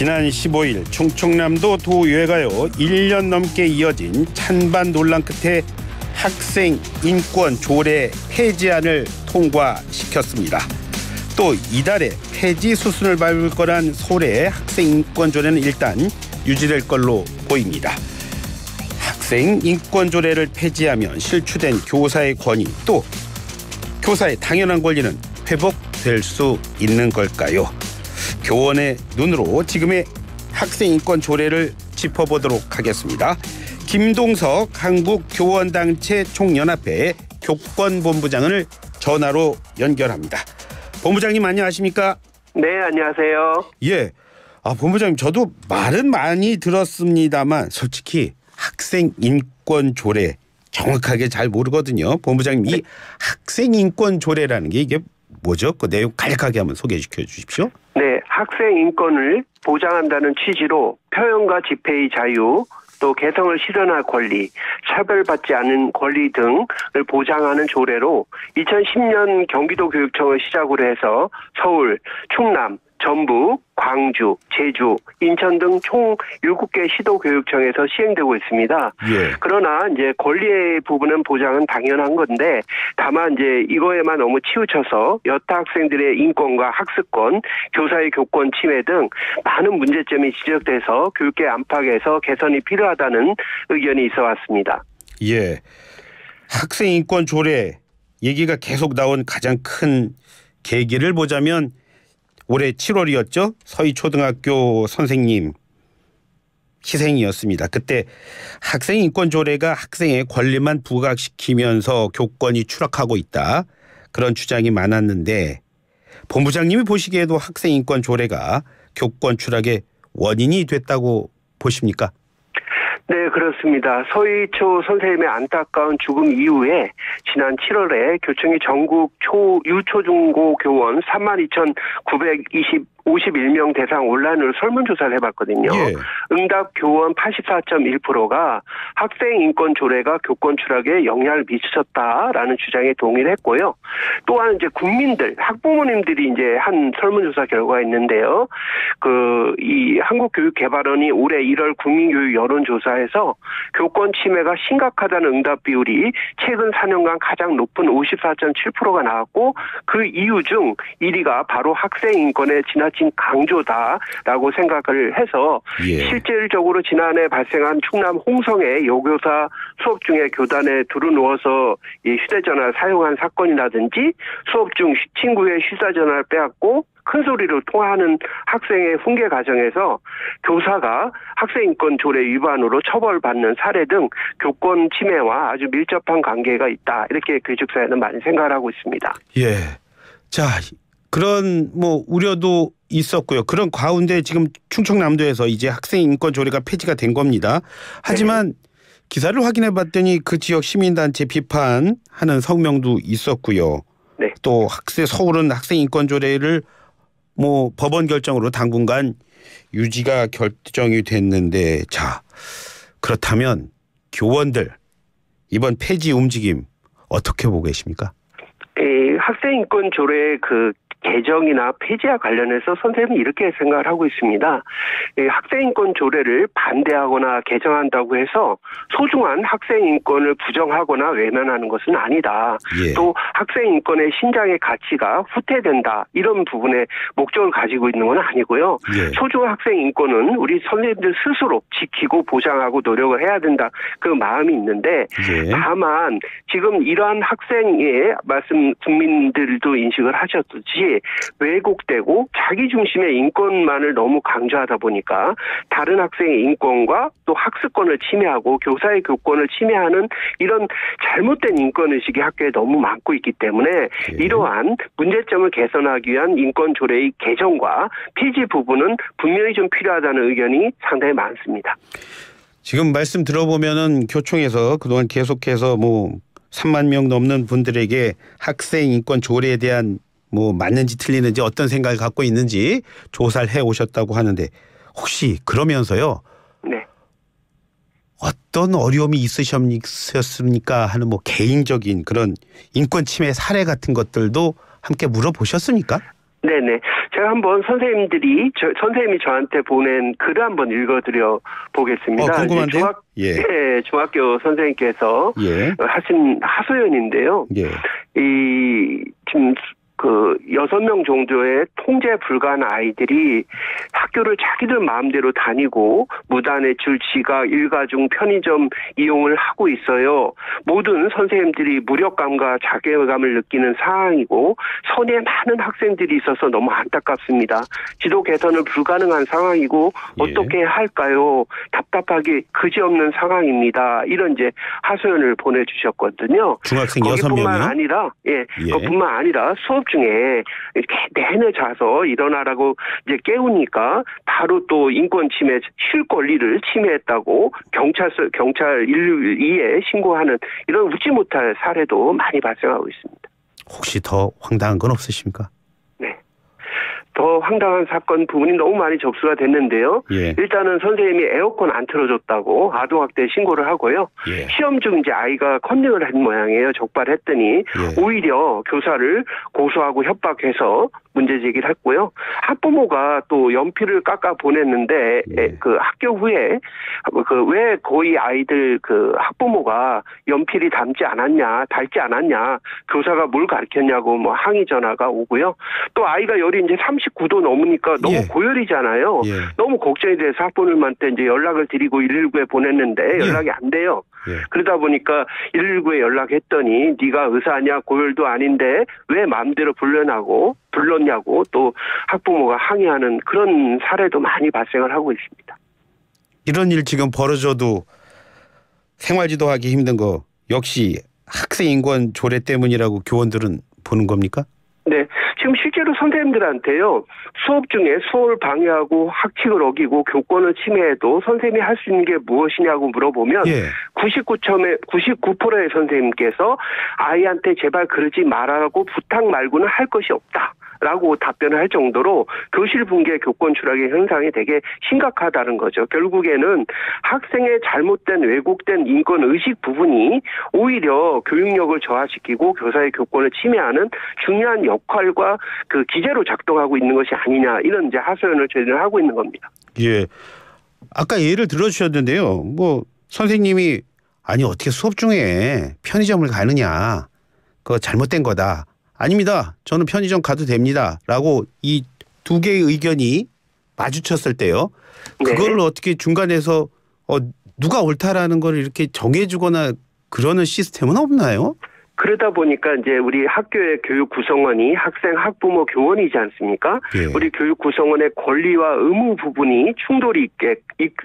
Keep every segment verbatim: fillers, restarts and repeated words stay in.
지난 십오일 충청남도 도의회가요 일 년 넘게 이어진 찬반 논란 끝에 학생 인권 조례 폐지안을 통과시켰습니다. 또 이달에 폐지 수순을 밟을 거란 서울의 학생 인권 조례는 일단 유지될 걸로 보입니다. 학생 인권 조례를 폐지하면 실추된 교사의 권위 또 교사의 당연한 권리는 회복될 수 있는 걸까요? 교원의 눈으로 지금의 학생 인권 조례를 짚어보도록 하겠습니다. 김동석 한국교원단체 총연합회 교권본부장을 전화로 연결합니다. 본부장님 안녕하십니까? 네, 안녕하세요. 예, 아 본부장님 저도 말은 많이 들었습니다만 솔직히 학생 인권 조례 정확하게 잘 모르거든요. 본부장님 이 학생 인권 조례라는 게 이게 뭐죠? 그 내용 간략하게 한번 소개시켜 주십시오. 네, 학생 인권을 보장한다는 취지로 표현과 집회의 자유, 또 개성을 실현할 권리, 차별받지 않은 권리 등을 보장하는 조례로 이천십 년 경기도 교육청을 시작으로 해서 서울, 충남, 전북, 광주, 제주, 인천 등 총 일곱 개 시도교육청에서 시행되고 있습니다. 예. 그러나 이제 권리의 부분은 보장은 당연한 건데 다만 이제 이거에만 너무 치우쳐서 여타 학생들의 인권과 학습권, 교사의 교권 침해 등 많은 문제점이 지적돼서 교육계 안팎에서 개선이 필요하다는 의견이 있어 왔습니다. 예. 학생 인권 조례 얘기가 계속 나온 가장 큰 계기를 보자면 올해 칠월이었죠. 서희초등학교 선생님 희생이었습니다. 그때 학생 인권 조례가 학생의 권리만 부각시키면서 교권이 추락하고 있다. 그런 주장이 많았는데 본부장님이 보시기에도 학생 인권 조례가 교권 추락의 원인이 됐다고 보십니까? 네, 그렇습니다. 서희초 선생님의 안타까운 죽음 이후에 지난 칠월에 교청이 전국 초, 유초중고 교원 삼만 이천구백오십일 명 대상 온라인으로 설문조사를 해봤거든요. 예. 응답 교원 팔십사 점 일 퍼센트가 학생 인권 조례가 교권 추락에 영향을 미쳤다라는 주장에 동의를 했고요. 또한 이제 국민들, 학부모님들이 이제 한 설문조사 결과가 있는데요. 그 이 한국교육개발원이 올해 일월 국민교육 여론조사에서 교권 침해가 심각하다는 응답 비율이 최근 사 년간 가장 높은 오십사 점 칠 퍼센트가 나왔고 그 이유 중 일 위가 바로 학생 인권의 지나친 강조다라고 생각을 해서 예. 실질적으로 지난해 발생한 충남 홍성의 여교사 수업 중에 교단에 두루누워서 이 휴대전화를 사용한 사건이라든지 수업 중 친구의 휴대전화를 빼앗고 큰 소리로 통화하는 학생의 훈계 과정에서 교사가 학생 인권 조례 위반으로 처벌받는 사례 등 교권 침해와 아주 밀접한 관계가 있다. 이렇게 교직사회는 많이 생각을 하고 있습니다. 예. 자, 그런 뭐 우려도 있었고요. 그런 가운데 지금 충청남도에서 이제 학생 인권 조례가 폐지가 된 겁니다. 하지만 네. 기사를 확인해 봤더니 그 지역 시민단체 비판하는 성명도 있었고요. 네. 또 학생 서울은 학생 인권 조례를 뭐 법원 결정으로 당분간 유지가 결정이 됐는데 자 그렇다면 교원들 이번 폐지 움직임 어떻게 보고 계십니까? 에, 학생 인권 조례 그 개정이나 폐지와 관련해서 선생님은 이렇게 생각을 하고 있습니다. 학생인권 조례를 반대하거나 개정한다고 해서 소중한 학생인권을 부정하거나 외면하는 것은 아니다. 예. 또 학생인권의 신장의 가치가 후퇴된다. 이런 부분에 목적을 가지고 있는 건 아니고요. 예. 소중한 학생인권은 우리 선생님들 스스로 지키고 보장하고 노력을 해야 된다. 그 마음이 있는데 예. 다만 지금 이러한 학생의 말씀 국민들도 인식을 하셨듯이 왜곡되고 자기 중심의 인권만을 너무 강조하다 보니까 다른 학생의 인권과 또 학습권을 침해하고 교사의 교권을 침해하는 이런 잘못된 인권의식이 학교에 너무 많고 있기 때문에 네. 이러한 문제점을 개선하기 위한 인권 조례의 개정과 폐지 부분은 분명히 좀 필요하다는 의견이 상당히 많습니다. 지금 말씀 들어보면은 교총에서 그동안 계속해서 뭐 삼만 명 넘는 분들에게 학생 인권 조례에 대한 뭐 맞는지 틀리는지 어떤 생각을 갖고 있는지 조사를 해 오셨다고 하는데 혹시 그러면서요. 네. 어떤 어려움이 있으셨습니까 하는 뭐 개인적인 그런 인권 침해 사례 같은 것들도 함께 물어보셨습니까? 네네. 제가 한번 선생님들이, 저, 선생님이 저한테 보낸 글을 한번 읽어드려 보겠습니다. 어, 궁금한데요? 중학, 예. 네, 중학교 선생님께서 예. 하신 하소연인데요. 예. 이, 지금 그 여섯 명 정도의 통제 불가한 아이들이 학교를 자기들 마음대로 다니고 무단외출, 지각, 일가중, 편의점 이용을 하고 있어요. 모든 선생님들이 무력감과 자괴감을 느끼는 상황이고 선에 많은 학생들이 있어서 너무 안타깝습니다. 지도 개선은 불가능한 상황이고 예. 어떻게 할까요? 답답하게 그지없는 상황입니다. 이런 이제 하소연을 보내주셨거든요. 중학생 여섯 명이요? 거기뿐만 아니라 예, 예. 그뿐만 아니라 수업 중에 이렇게 내내 자서 일어나라고 이제 깨우니까 바로 또 인권 침해, 쉴 권리를 침해했다고 경찰서 경찰 일일이에 신고하는 이런 웃지 못할 사례도 많이 발생하고 있습니다. 혹시 더 황당한 건 없으십니까? 네. 더 황당한 사건 부분이 너무 많이 접수가 됐는데요. 예. 일단은 선생님이 에어컨 안 틀어줬다고 아동학대 신고를 하고요. 예. 시험 중 이제 아이가 컨닝을 한 모양이에요. 적발했더니 예. 오히려 교사를 고소하고 협박해서 문제 제기를 했고요. 학부모가 또 연필을 깎아 보냈는데 예. 그 학교 후에 그 왜 거의 아이들 그 학부모가 연필이 닮지 않았냐, 닳지 않았냐, 교사가 뭘 가르쳤냐고 뭐 항의 전화가 오고요. 또 아이가 열이 이제 삼십구 도 넘으니까 너무 예. 고열이잖아요. 예. 너무 걱정이 돼서 학부모님한테 이제 연락을 드리고 일일구에 보냈는데 연락이 안 돼요. 예. 그러다 보니까 일일구에 연락했더니 네가 의사냐, 고열도 아닌데 왜 마음대로 불러나고 불렀냐고 또 학부모가 항의하는 그런 사례도 많이 발생을 하고 있습니다. 이런 일 지금 벌어져도 생활지도하기 힘든 거 역시 학생 인권 조례 때문이라고 교원들은 보는 겁니까? 네. 지금 실제로 선생님들한테요. 수업 중에 수업을 방해하고 학칙을 어기고 교권을 침해해도 선생님이 할 수 있는 게 무엇이냐고 물어보면 예. 구십구 점의 구십구 퍼센트의 선생님께서 아이한테 제발 그러지 말라고 부탁 말고는 할 것이 없다. 라고 답변을 할 정도로 교실 붕괴 교권 추락의 현상이 되게 심각하다는 거죠. 결국에는 학생의 잘못된 왜곡된 인권 의식 부분이 오히려 교육력을 저하시키고 교사의 교권을 침해하는 중요한 역할과 그 기제로 작동하고 있는 것이 아니냐 이런 이제 하소연을 저희는 하고 있는 겁니다. 예. 아까 예를 들어주셨는데요. 뭐 선생님이 아니 어떻게 수업 중에 편의점을 가느냐 그거 잘못된 거다. 아닙니다. 저는 편의점 가도 됩니다. 라고 이 두 개의 의견이 마주쳤을 때요. 그걸 네. 어떻게 중간에서 어, 누가 옳다라는 걸 이렇게 정해주거나 그러는 시스템은 없나요? 그러다 보니까 이제 우리 학교의 교육 구성원이 학생, 학부모, 교원이지 않습니까? 예. 우리 교육 구성원의 권리와 의무 부분이 충돌이 있게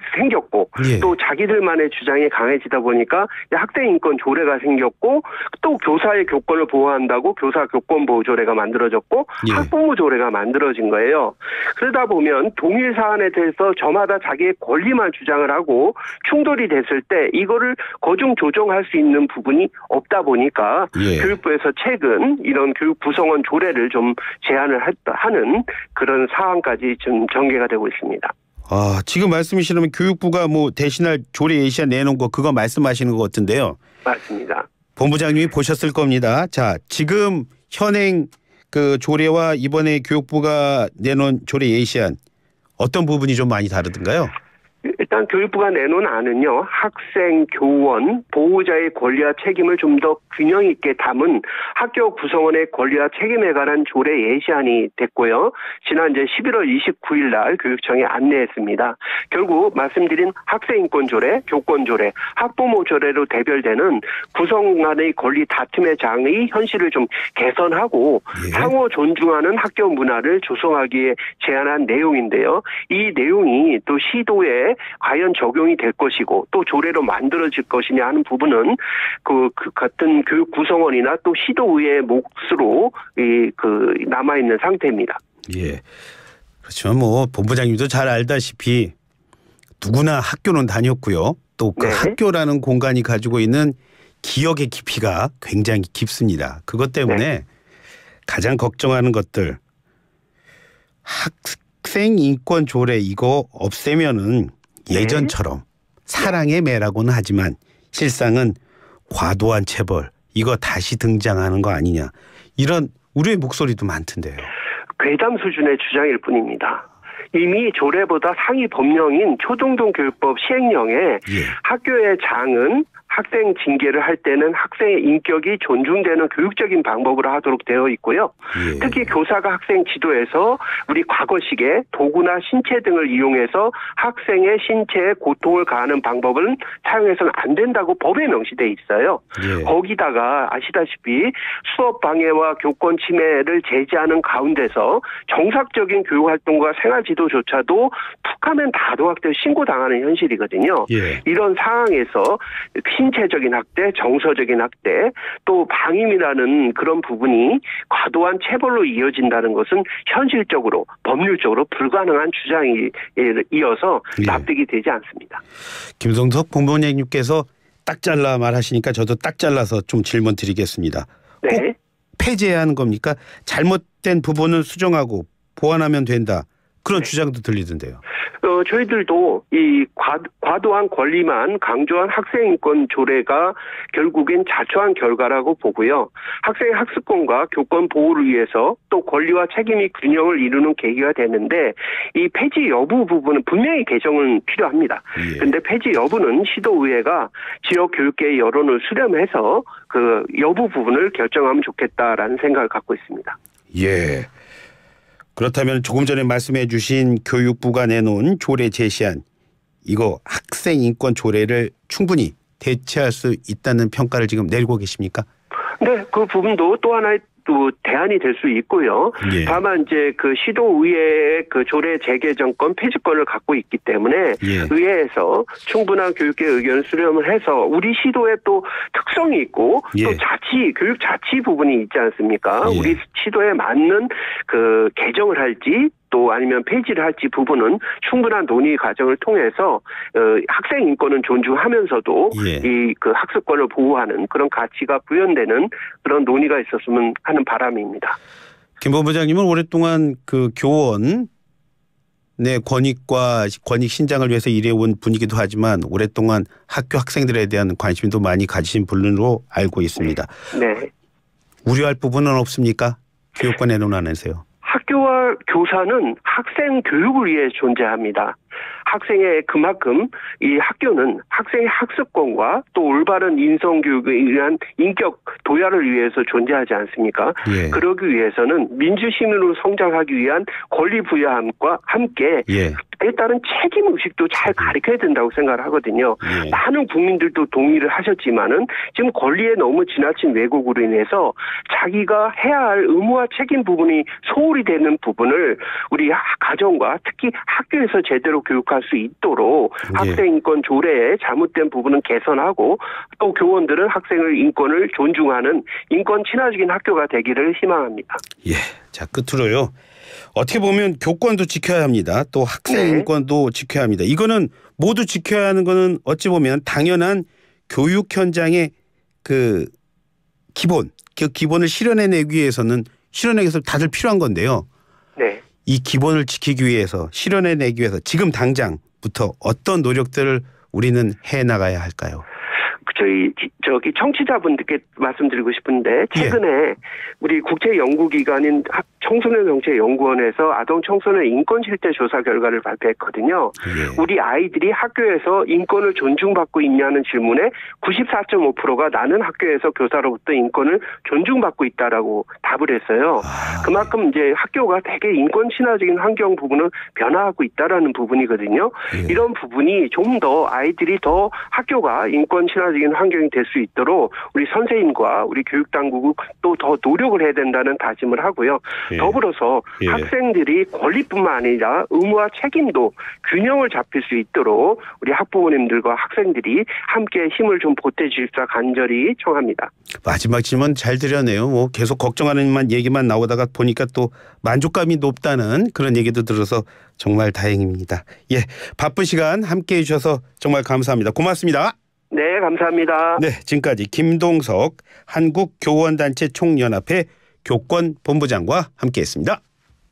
생겼고 예. 또 자기들만의 주장이 강해지다 보니까 학생 인권 조례가 생겼고 또 교사의 교권을 보호한다고 교사 교권 보호 조례가 만들어졌고 예. 학부모 조례가 만들어진 거예요. 그러다 보면 동일 사안에 대해서 저마다 자기의 권리만 주장을 하고 충돌이 됐을 때 이거를 거중 조정할 수 있는 부분이 없다 보니까 예. 교육부에서 최근 이런 교육 구성원 조례를 좀 제안을 했다 하는 그런 사안까지 좀 전개가 되고 있습니다. 아, 지금 말씀이시라면 교육부가 뭐 대신할 조례 예시안 내놓은 거 그거 말씀하시는 것 같은데요. 맞습니다. 본부장님이 보셨을 겁니다. 자, 지금 현행 그 조례와 이번에 교육부가 내놓은 조례 예시안 어떤 부분이 좀 많이 다르던가요? 일단 교육부가 내놓은 안은요. 학생, 교원, 보호자의 권리와 책임을 좀 더 균형 있게 담은 학교 구성원의 권리와 책임에 관한 조례 예시안이 됐고요. 지난 이제 십일월 이십구일 날 교육청에 안내했습니다. 결국 말씀드린 학생인권조례, 교권조례, 학부모조례로 대별되는 구성원의 권리 다툼의 장의 현실을 좀 개선하고 예. 상호 존중하는 학교 문화를 조성하기에 제안한 내용인데요. 이 내용이 또 시도에 과연 적용이 될 것이고 또 조례로 만들어질 것이냐 하는 부분은 그, 그 같은 교육 구성원이나 또 시도의회 몫으로 이 그 남아 있는 상태입니다. 예. 그렇죠. 뭐 본부장님도 잘 알다시피 누구나 학교는 다녔고요. 또 그 네. 학교라는 공간이 가지고 있는 기억의 깊이가 굉장히 깊습니다. 그것 때문에 네. 가장 걱정하는 것들 학생 인권 조례 이거 없애면은 예전처럼 사랑의 매라고는 하지만 실상은 과도한 체벌 이거 다시 등장하는 거 아니냐 이런 우려의 목소리도 많던데요. 괴담 수준의 주장일 뿐입니다. 이미 조례보다 상위 법령인 초중등 교육법 시행령에 예. 학교의 장은 학생 징계를 할 때는 학생의 인격이 존중되는 교육적인 방법으로 하도록 되어 있고요. 예. 특히 교사가 학생 지도에서 우리 과거식의 도구나 신체 등을 이용해서 학생의 신체에 고통을 가하는 방법은 사용해서는 안 된다고 법에 명시되어 있어요. 예. 거기다가 아시다시피 수업 방해와 교권 침해를 제지하는 가운데서 정상적인 교육활동과 생활지도조차도 툭하면 다 도학되어 신고당하는 현실이거든요. 예. 이런 상황에서 신체적인 학대, 정서적인 학대, 또 방임이라는 그런 부분이 과도한 체벌로 이어진다는 것은 현실적으로 법률적으로 불가능한 주장이 이어서 납득이 되지 않습니다. 김성석 본부장님께서 딱 잘라 말하시니까 저도 딱 잘라서 좀 질문 드리겠습니다. 네. 꼭 폐지해야 하는 겁니까? 잘못된 부분은 수정하고 보완하면 된다. 그런 네. 주장도 들리던데요. 어, 저희들도 이 과, 과도한 권리만 강조한 학생인권 조례가 결국엔 자초한 결과라고 보고요. 학생의 학습권과 교권 보호를 위해서 또 권리와 책임이 균형을 이루는 계기가 되는데 이 폐지 여부 부분은 분명히 개정은 필요합니다. 그런데 예. 폐지 여부는 시도의회가 지역 교육계의 여론을 수렴해서 그 여부 부분을 결정하면 좋겠다라는 생각을 갖고 있습니다. 예. 그렇다면 조금 전에 말씀해 주신 교육부가 내놓은 조례 제시안 이거 학생인권 조례를 충분히 대체할 수 있다는 평가를 지금 내리고 계십니까? 네, 그 부분도 또 하나의 또 대안이 될 수 있고요. 예. 다만 이제 그 시도의회의 그 조례 재개정권 폐지권을 갖고 있기 때문에 예. 의회에서 충분한 교육계 의견을 수렴을 해서 우리 시도에 또 특성이 있고 예. 또 자치 교육 자치 부분이 있지 않습니까? 예. 우리 시도에 맞는 그 개정을 할지 또 아니면 폐지를 할지 부분은 충분한 논의 과정을 통해서 어, 학생 인권은 존중하면서도 예. 이 그 학습권을 보호하는 그런 가치가 부연되는 그런 논의가 있었으면 하는 바람입니다. 김 본부장님은 오랫동안 그 교원 의 권익과 권익 신장을 위해서 일해온 분이기도 하지만 오랫동안 학교 학생들에 대한 관심도 많이 가지신 분으로 알고 있습니다. 네. 네. 우려할 부분은 없습니까? 교육권의 논안에서요. 학교와 교사는 학생 교육을 위해 존재합니다. 학생의 그만큼 이 학교는 학생의 학습권과 또 올바른 인성교육에 의한 인격 도야를 위해서 존재하지 않습니까? 예. 그러기 위해서는 민주시민으로 성장하기 위한 권리 부여함과 함께 예. 에 따른 책임 의식도 잘 가르쳐야 된다고 생각을 하거든요. 예. 많은 국민들도 동의를 하셨지만은 지금 권리에 너무 지나친 왜곡으로 인해서 자기가 해야 할 의무와 책임 부분이 소홀히 되는 부분을 우리 가정과 특히 학교에서 제대로 교육할 수 있도록 예. 학생인권 조례에 잘못된 부분은 개선하고 또 교원들은 학생의 인권을 존중하는 인권 친화적인 학교가 되기를 희망합니다. 예. 자, 끝으로요. 어떻게 보면 교권도 지켜야 합니다. 또 학생인권도 네. 지켜야 합니다. 이거는 모두 지켜야 하는 거는 어찌 보면 당연한 교육 현장의 그 기본, 그 기본을 실현해내기 위해서는 실현하기 위해서 다들 필요한 건데요. 네. 이 기본을 지키기 위해서 실현해내기 위해서 지금 당장부터 어떤 노력들을 우리는 해나가야 할까요? 저희 저기 청취자분들께 말씀드리고 싶은데 최근에 예. 우리 국제 연구기관인 청소년 정책 연구원에서 아동 청소년 인권 실태 조사 결과를 발표했거든요. 예. 우리 아이들이 학교에서 인권을 존중받고 있냐는 질문에 구십사 점 오 퍼센트가 나는 학교에서 교사로부터 인권을 존중받고 있다라고 답을 했어요. 아, 그만큼 이제 학교가 되게 인권 친화적인 환경 부분을 변화하고 있다라는 부분이거든요. 예. 이런 부분이 좀 더 아이들이 더 학교가 인권 친화적인 환경이 될 수 있도록 우리 선생님과 우리 교육당국은 또 더 노력을 해야 된다는 다짐을 하고요. 예. 더불어서 예. 학생들이 권리뿐만 아니라 의무와 책임도 균형을 잡힐 수 있도록 우리 학부모님들과 학생들이 함께 힘을 좀 보태주십사 간절히 청합니다. 마지막 질문 잘 드렸네요. 뭐 계속 걱정하는 얘기만 나오다가 보니까 또 만족감이 높다는 그런 얘기도 들어서 정말 다행입니다. 예, 바쁜 시간 함께해 주셔서 정말 감사합니다. 고맙습니다. 네, 감사합니다. 네, 지금까지 김동석 한국교원단체 총연합회 교권본부장과 함께했습니다.